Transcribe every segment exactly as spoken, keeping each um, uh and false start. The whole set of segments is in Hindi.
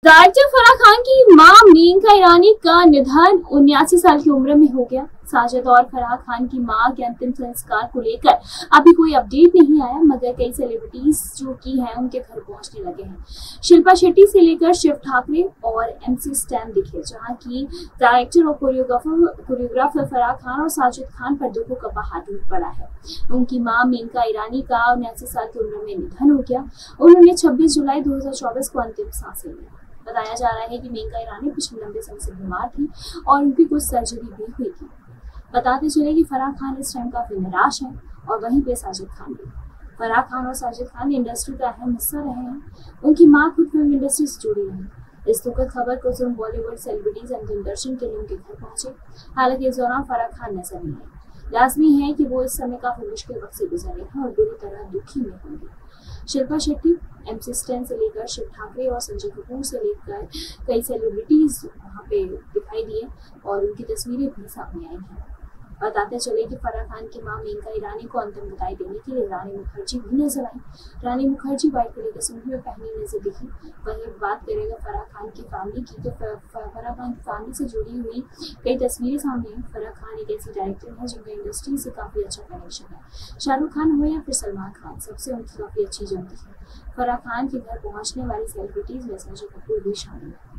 डायरेक्टर फराह खान की मां मेनका ईरानी का निधन उन्यासी साल की उम्र में हो गया। साजिद और फराह खान की मां के अंतिम संस्कार को लेकर अभी कोई अपडेट नहीं आया, मगर कई सेलिब्रिटीज जो की हैं उनके घर पहुंचने लगे हैं। शिल्पा शेट्टी से लेकर शिव ठाकरे और एमसी स्टैन दिखे, जहां की डायरेक्टर और कोरियोग्राफर कोरियोग्राफर फराह खान और साजिद खान पर दुखों का पहाड़ टूट पड़ा है। उनकी मां मेनका ईरानी का उन्यासी साल की उम्र में निधन हो गया। उन्होंने छब्बीस जुलाई दो हजार चौबीस को अंतिम सांसें ली। बताया जा रहा है कि मेनका ईरानी पिछले लंबे समय से बीमार थी और उनकी कुछ सर्जरी भी हुई थी। बताते चले कि फराह खान इस टाइम काफी निराश है और वहीं पे साजिद खान भी। फराह खान और साजिद खान इंडस्ट्री का अहम हिस्सा रहे हैं। उनकी मां खुद फिल्म इंडस्ट्री से जुड़ी रही। इस दुखद खबर को सुन बॉलीवुड सेलिब्रिटीज अंतिम दर्शन के लिए उनके घर पहुंचे। हालांकि इस दौरान फराह खान नजर नहीं आए। लाजमी है कि वो इस समय काफी मुश्किल वक्त से गुजर रहे हैं और बुरी तरह दुखी में होंगे। शिल्पा शेट्टी, एमसी स्टैन से लेकर शिव ठाकरे और संजय कपूर से लेकर कई सेलिब्रिटीज वहाँ पे दिखाई दिए और उनकी तस्वीरें भी सामने आई हैं। बताते चले कि फराह खान की मां मेनका ईरानी को अंतिम विदाई देने के लिए रानी मुखर्जी भी नजर आई। रानी मुखर्जी व्हाइट कलर के सूट में पहनी नजर दिखी। वहीं बात करेगा फराह खान की फैमिली की, तो फराह खान की फैमिली से जुड़ी हुई कई तस्वीरें सामने आई। फराह खान एक ऐसी डायरेक्टर है जिनका इंडस्ट्री से काफी अच्छा कनेक्शन है। शाहरुख खान हो या फिर सलमान खान, सबसे उनकी काफी अच्छी जमती है। फराह खान के घर पहुंचने वाली सेलिब्रिटीज में संजय कपूर भी शामिल है।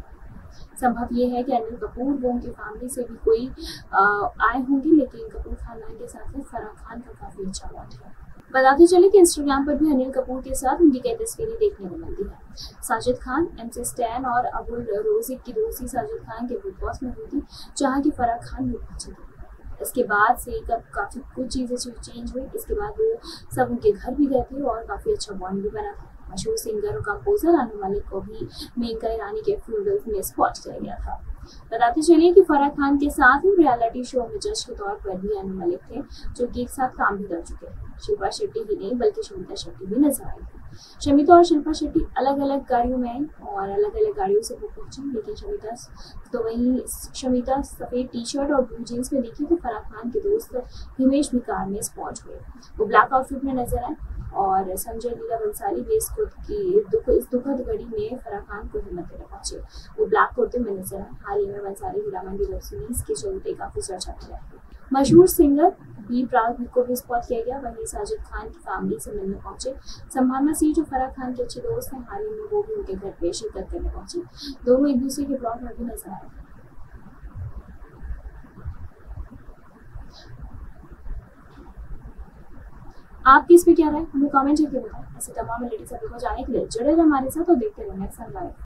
संभव ये है कि अनिल कपूर वो उनकी फैमिली से भी कोई आ, आए होंगे, लेकिन कपूर खानदान के साथ में फराह खान का काफी अच्छा बॉन्ड है। बताते चले कि इंस्टाग्राम पर भी अनिल कपूर के साथ उनकी कई तस्वीरें देखने को मिलती है। साजिद खान, एमसी स्टैन और अबुल रोजिक की दोस्ती साजिद खान के बिग बॉस में हुई थी, जहाँ की फराह खान भी पहुंची थी। इसके बाद से कब काफी कुछ चीजें चेंज हुई। इसके बाद वो सब उनके घर भी गए थे और काफी अच्छा बॉन्ड भी बना था। मशहूर सिंगर और कंपोजर अनु मलिक को भी मेनका ईरानी के फ्यूनरल में स्पॉट किया गया था। बताते चलिए कि फराह खान के साथ ही रियलिटी शो में जज के तौर पर भी अनु मलिक थे, जो कि एक साथ काम भी कर चुके हैं। शिल्पा शेट्टी ही नहीं बल्कि शमिता शेट्टी भी नजर आई थी। शमिता और शिल्पा शेट्टी अलग अलग गाड़ियों में आई और अलग अलग गाड़ियों से वो पहुंची, लेकिन शमिता तो वहीं शमिता सफेद टी शर्ट और ब्लू जींस में दिखी, तो फराह खान के दोस्त हिमेश भी कार में स्पॉट हुए। वो ब्लैक आउटफिट में नजर आए और संजय लीला बंसाली भी इस खुद की दुख इस दुखद घड़ी में फराह खान को हिम्मत देने पहुंचे। वो ब्लैक कुर्ते में नजर आए। हाल ही में Bhansali Heeramandi web series के चलते काफी चर्चा में रहे। मशहूर सिंगर बी प्राग को भी स्पॉट किया गया। वहीं साजिद खान की फैमिली से मिलने पहुंचे। संभावना सी जो फराह खान के अच्छे दोस्त हैं, हाल ही में वो भी उनके घर पे शिरकत करने पहुंचे। दोनों एक दूसरे के ब्लॉग में भी नजर आए। आपकी इस पे क्या राय, हमें कमेंट करके बताएं। ऐसे तमाम लेटेस्ट अपडेट को जाने के लिए जुड़े रहे हमारे साथ और देखते रहे नेक्स्ट लाइव।